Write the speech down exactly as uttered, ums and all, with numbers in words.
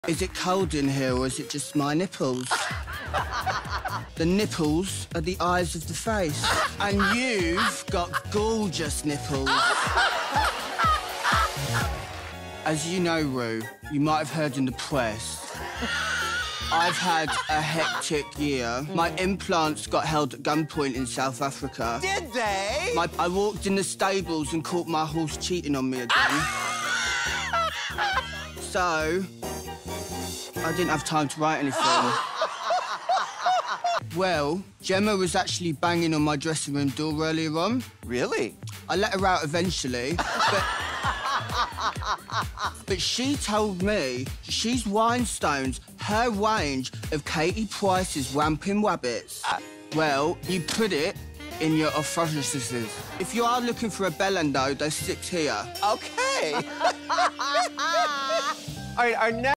Is it cold in here or is it just my nipples? The nipples are the eyes of the face. And you've got gorgeous nipples. As you know, Rue, you might have heard in the press, I've had a hectic year. My implants got held at gunpoint in South Africa. Did they? My, I walked in the stables and caught my horse cheating on me again. So, I didn't have time to write anything. Well, Gemma was actually banging on my dressing room door earlier on. Really? I let her out eventually, but... but she told me she's Winestones her range of Katie Price's Wampin' Wabbits. Uh, well, you put it in your ophthalomuses. If you are looking for a bellendo, there's six here. Okay. All right, our next